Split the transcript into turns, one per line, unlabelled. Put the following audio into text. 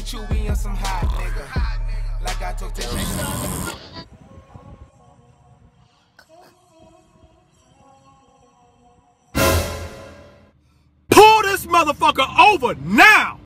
Chewy and some hot nigga. Like I talk to Jay.
Pull this motherfucker over now!